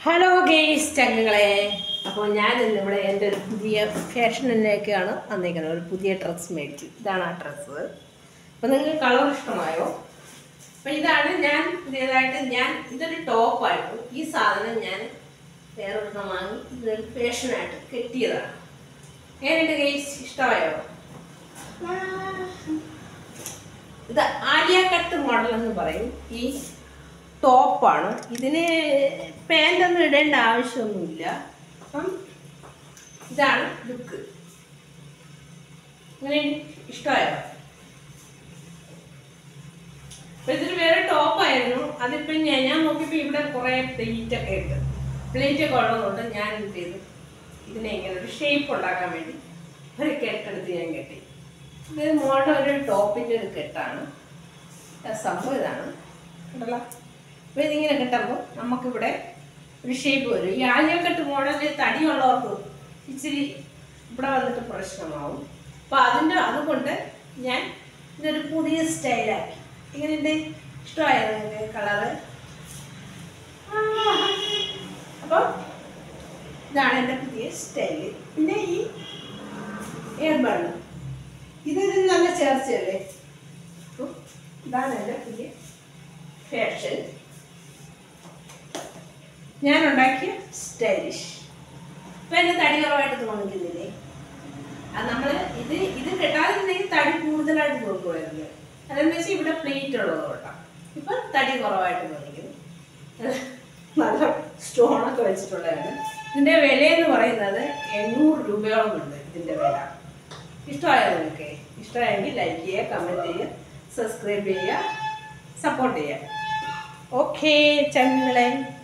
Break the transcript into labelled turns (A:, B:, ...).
A: Hello guys ചങ്ങങ്ങളെ. അപ്പോൾ ഞാൻ ഇന്നിവിടെ എൻ്റെ ഒരു പുതിയ ഫാഷനിലേക്കാണ് വന്നിരിക്കുന്നത്. ഒരു പുതിയ ഡ്രസ്സ് മേടിച്ചു. ഇതാണ് ആ ഡ്രസ്സ്. അപ്പോൾ നിങ്ങൾക്ക് കളർ ഇഷ്ടമായോ? അപ്പോൾ ഇതാണ് ഞാൻ പുതിയതായിട്ട് ഇതൊരു ടോപ്പായിരുന്നു. ഈ സാധനം ഞാൻ വേറെ ഒരെണ്ണം വാങ്ങി ഇതൊരു ഫാഷനായിട്ട് കെട്ടിയതാണ്. എങ്ങനെയുണ്ട് ഗെയ്സ്? ഇഷ്ടമായോ? ഇത് ആലിയ കട്ട് മോഡൽ എന്ന് പറയും. ഈ ടോപ്പാണ്. ഇതിന് പാൻറ്റൊന്നും ഇടേണ്ട ആവശ്യമൊന്നുമില്ല. അപ്പം ഇതാണ് ലുക്ക്. ഇങ്ങനെ ഇഷ്ടമായോ? അപ്പം ഇതിന് വേറെ ടോപ്പായിരുന്നു. അതിപ്പം ഞാൻ നോക്കിയപ്പോൾ ഇവിടെ കുറേ പ്ലേറ്റൊക്കെ ഉണ്ട്. പ്ലേറ്റൊക്കെ ഉള്ളതുകൊണ്ട് ഞാൻ എന്ത് ചെയ്തു, ഇതിനെ ഇങ്ങനെ ഒരു ഷേപ്പ് ഉണ്ടാക്കാൻ വേണ്ടി ഒരു കെട്ടെടുത്ത് ഞാൻ കെട്ടി. ഇത് മോളുടെ ഒരു ടോപ്പിൻ്റെ ഒരു കെട്ടാണ്. സംഭവം ഇതാണ് കണ്ടല്ലോ. അപ്പോൾ ഇതിങ്ങനെ കിട്ടുമ്പോൾ നമുക്കിവിടെ ഒരു ഷേപ്പ് വരും. ഈ ആലിയക്കട്ട് മോഡലിൽ തടിയുള്ളവർക്ക് ഇച്ചിരി ഇവിടെ വന്നിട്ട് പ്രശ്നമാവും. അപ്പോൾ അതുകൊണ്ട് ഞാൻ ഇതൊരു പുതിയ സ്റ്റൈലാക്കി. ഇങ്ങനെയുണ്ട്? ഇഷ്ടമായത് നിങ്ങൾക്ക് കളറ്? അപ്പോൾ ഇതാണ് എൻ്റെ പുതിയ സ്റ്റൈല്. പിന്നെ ഈ എയർബഡ് ഇത് നല്ല ചേർച്ചയല്ലേ? അപ്പോൾ ഇതാണ് എൻ്റെ പുതിയ ഫാഷൻ. ഞാൻ ഉണ്ടാക്കിയ സ്റ്റൈലിഷ്. ഇപ്പം എൻ്റെ തടി കുറവായിട്ട് തോന്നിക്കുന്നില്ലേ? അത് നമ്മൾ ഇത് കെട്ടാതിരുന്നെങ്കിൽ തടി കൂടുതലായിട്ട് തോന്നുമായിരുന്നു. അതെന്ന് വെച്ചാൽ ഇവിടെ പ്ലേറ്റ് ഉള്ളത് കൊണ്ടാണ് ഇപ്പം തടി കുറവായിട്ട് തോന്നിക്കുന്നു. നല്ല സ്റ്റോണൊക്കെ വെച്ചിട്ടുള്ളതാണ്. ഇതിൻ്റെ വിലയെന്ന് പറയുന്നത് 800 രൂപയോളം ഉണ്ട് ഇതിൻ്റെ വില. ഇഷ്ടമായോ നിങ്ങൾക്ക്? ഇഷ്ടമായെങ്കിൽ ലൈക്ക് ചെയ്യുക, കമൻറ്റ് ചെയ്യുക, സബ്സ്ക്രൈബ് ചെയ്യുക, സപ്പോർട്ട് ചെയ്യുക. ഓക്കേ ചങ്ങളെ.